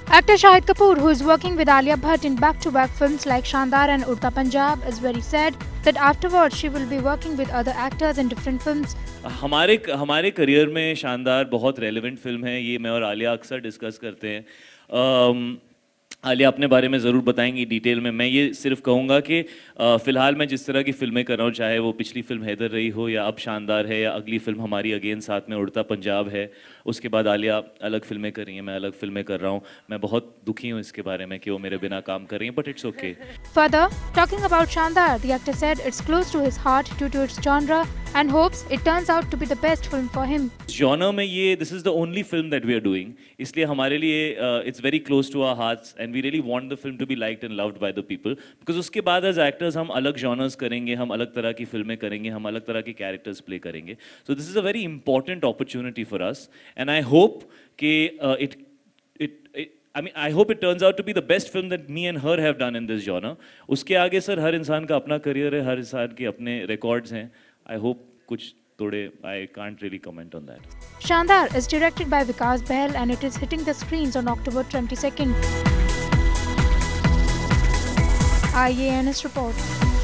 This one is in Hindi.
Actor Shahid Kapoor, who is working with Alia Bhatt in back-to-back films like Shaandaar and Udta Punjab, is very sad that afterwards she will be working with other actors in different films. हमारे करियर में शानदार बहुत रेलेवेंट फिल्म है, ये मैं और आलिया अक्सर डिस्कस करते हैं। आलिया अपने बारे में ज़रूर बताएंगी डिटेल में। मैं ये सिर्फ कहूँगा कि फ़िलहाल मैं जिस तरह की फ़िल्में कर रहा हूँ, चाहे वो पिछली फ़िल्म हैदर रही हो या अब शानदार है या अगली फ़िल्म हमारी अगेन साथ में उड़ता पंजाब है, उसके बाद आलिया अलग फ़िल्में कर रही हैं, मैं अलग फ़िल्में कर रहा हूँ। मैं बहुत दुखी हूँ इसके बारे में कि वो मेरे बिना काम कर रही हैं, but it's okay. Further, talking about Shaandaar, the actor said it's close to his heart due to its genre and hopes it turns out to be the best film for him. Genre में ये this is the only film that we are doing, इसलिए हमारे लिए it's very close to our hearts and we really want the film to be liked and loved by the people, because उसके बाद एज एक्टर्स हम अलग जॉनर्स करेंगे, हम अलग तरह की फिल्में करेंगे, हम अलग तरह के कैरेक्टर्स प्ले करेंगे। So this is a very important opportunity for us and I hope कि I hope it turns out to be the best film that me and her have done in this genre. उसके आगे सर हर इंसान का अपना करियर है, हर इंसान के अपने रिकॉर्ड्स हैं। I hope कुछ तोड़े, I can't really comment on that. Shaandaar is directed by Vikas Bahl and it is hitting the screens on October 22nd. IANS report.